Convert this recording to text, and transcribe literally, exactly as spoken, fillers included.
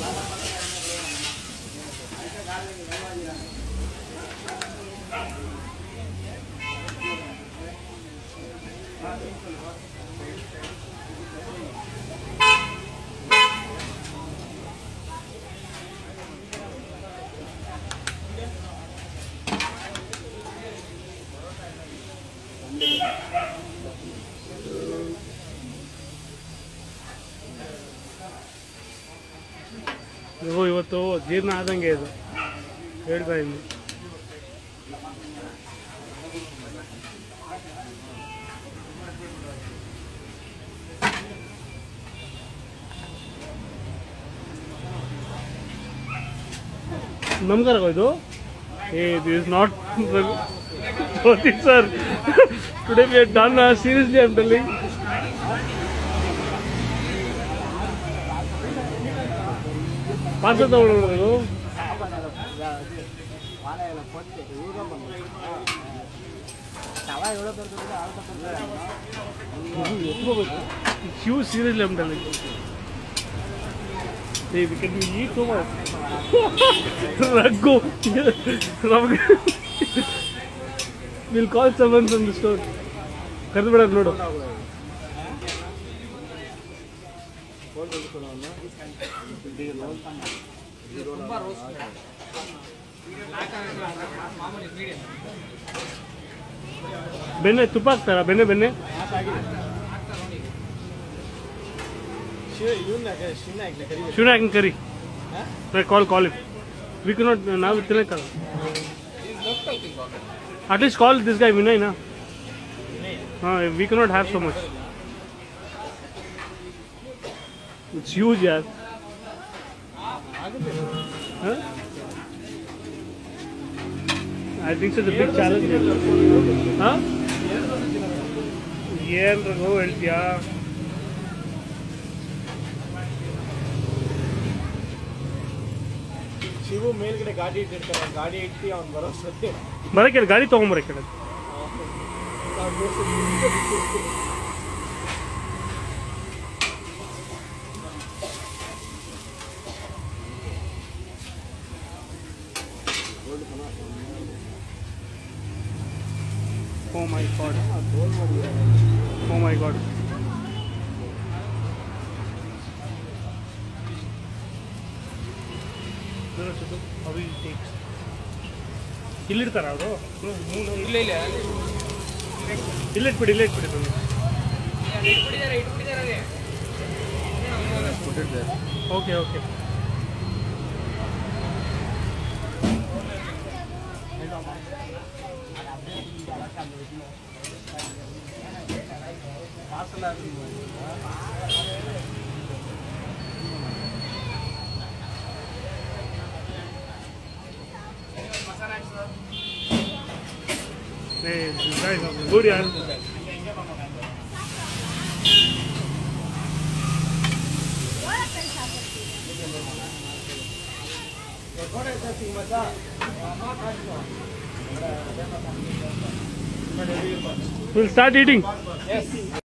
देखो ಇವತ್ತು ಜೀರ್ಣ ಆದಂಗೆ ಇದು ಹೇಳ್ತಾ ಇದ್ದೀನಿ. ನಮಸ್ಕಾರ ಇದು ಏ this is not sir today we have done seriously I am telling. Parcel ತಗೊಳ್ಳೋದು huge seriously I'm telling you. Hey, we can eat so much. Raghu. We'll call someone from the store. ಕರೆದು ಬಿಡೋದು ನೋಡು. ಬೆಣ್ಣೆ ತುಪ್ಪ ಹಾಕ್ತಾರಾ? ಬೆಣ್ಣೆ ಬೆಣ್ಣೆ ಶಿವನ ಹಾಕಿ ಕರಿ. Call call it we can not ನಾವು ತಿನ್ನಕ್ಕಲ್ಲ. At least call this guy Vinay ನಾ. ಹಾಂ we can not have so much. It's huge ಯಾರ್. I think it's a big challenge. Huh? ಏನ್ ರಘು ಹೇಳ್ತೀಯಾ? ಶಿವು ಮೇಲ್ಗಡೆ ಗಾಡಿ ಇಟ್ಟಿರ್ತಾರೆ, ಗಾಡಿ ಇಟ್ಟು ಅವ್ನು ಬರೋಷ್ಟೊತ್ತೆ ಬರಕ್ಕೆ ಗಾಡಿ ತೊಗೊಂಬರಕ್ಕೆ. Oh my god. Oh my god. How will it take? ಇಲ್ಲಿರ್ತಾರ ಅವರು? ಇಲ್ಲ ಇಲ್ಲ ಇಲ್ಲ ಇಟ್ಬಿಡಿ, ಇಲ್ಲ ಇಟ್ಬಿಡಿ. Okay okay. Hey, this guy is good, yaar. We'll start eating. Yes.